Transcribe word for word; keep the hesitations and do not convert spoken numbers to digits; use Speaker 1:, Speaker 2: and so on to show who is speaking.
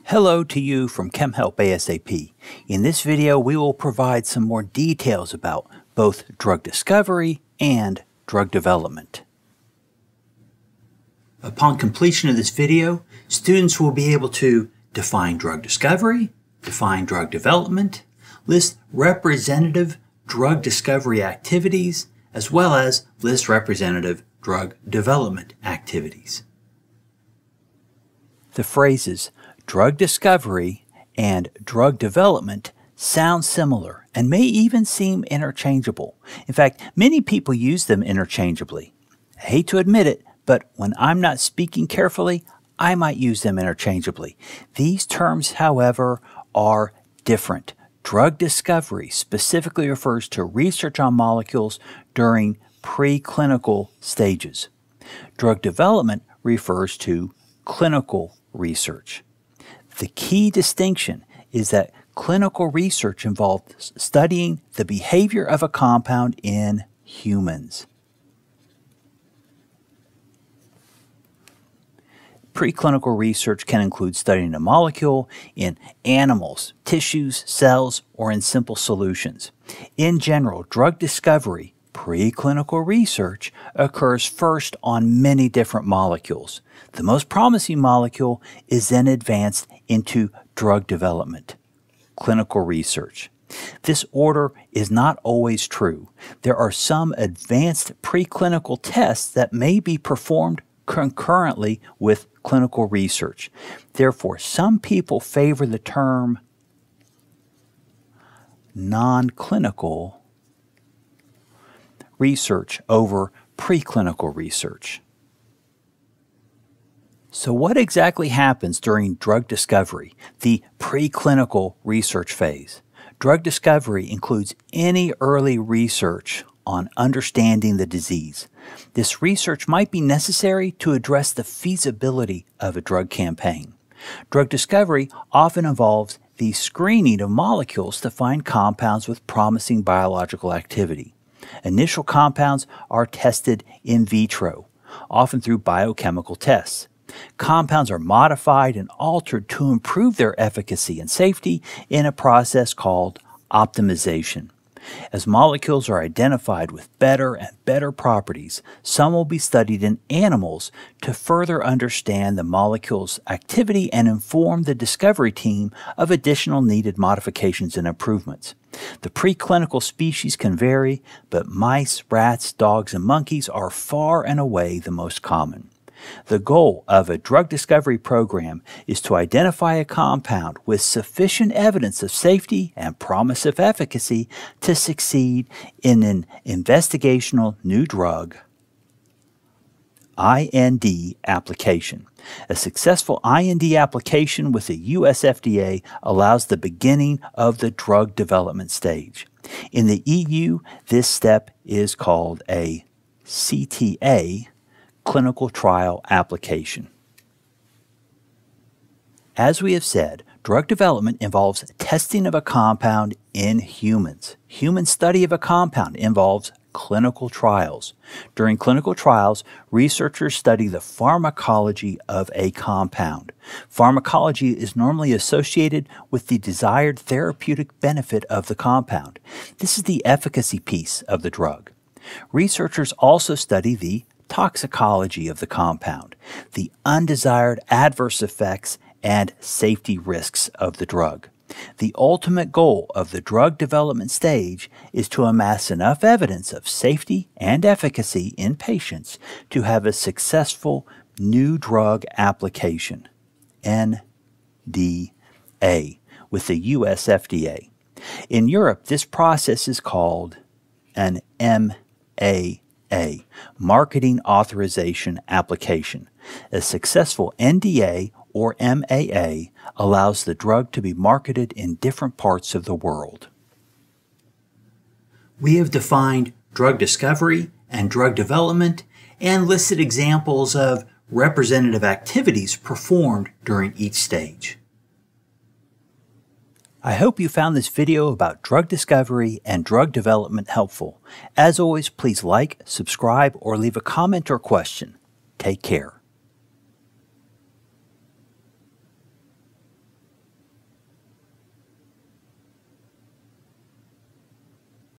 Speaker 1: Hello to you from ChemHelp ASAP. In this video, we will provide some more details about both drug discovery and drug development. Upon completion of this video, students will be able to define drug discovery, define drug development, list representative drug discovery activities, as well as list representative drug development activities. The phrases drug discovery and drug development sound similar and may even seem interchangeable. In fact, many people use them interchangeably. I hate to admit it, but when I'm not speaking carefully, I might use them interchangeably. These terms, however, are different. Drug discovery specifically refers to research on molecules during preclinical stages. Drug development refers to clinical research. The key distinction is that clinical research involves studying the behavior of a compound in humans. Preclinical research can include studying a molecule in animals, tissues, cells, or in simple solutions. In general, drug discovery, preclinical research, occurs first on many different molecules. The most promising molecule is then advanced into drug development, clinical research. This order is not always true. There are some advanced preclinical tests that may be performed concurrently with clinical research. Therefore, some people favor the term non-clinical research over preclinical research. So what exactly happens during drug discovery, the preclinical research phase? Drug discovery includes any early research on understanding the disease. This research might be necessary to address the feasibility of a drug campaign. Drug discovery often involves the screening of molecules to find compounds with promising biological activity. Initial compounds are tested in vitro, often through biochemical tests. Compounds are modified and altered to improve their efficacy and safety in a process called optimization. As molecules are identified with better and better properties, some will be studied in animals to further understand the molecule's activity and inform the discovery team of additional needed modifications and improvements. The preclinical species can vary, but mice, rats, dogs, and monkeys are far and away the most common. The goal of a drug discovery program is to identify a compound with sufficient evidence of safety and promise of efficacy to succeed in an investigational new drug I N D application. A successful I N D application with the U S F D A allows the beginning of the drug development stage. In the E U, this step is called a C T A, clinical trial application. As we have said, drug development involves testing of a compound in humans. Human study of a compound involves clinical trials. During clinical trials, researchers study the pharmacology of a compound. Pharmacology is normally associated with the desired therapeutic benefit of the compound. This is the efficacy piece of the drug. Researchers also study the toxicology of the compound, the undesired adverse effects and safety risks of the drug. The ultimate goal of the drug development stage is to amass enough evidence of safety and efficacy in patients to have a successful new drug application, N D A, with the U S F D A. In Europe, this process is called an M A A, Marketing Authorization Application. A successful N D A or M A A allows the drug to be marketed in different parts of the world. We have defined drug discovery and drug development and listed examples of representative activities performed during each stage. I hope you found this video about drug discovery and drug development helpful. As always, please like, subscribe, or leave a comment or question. Take care.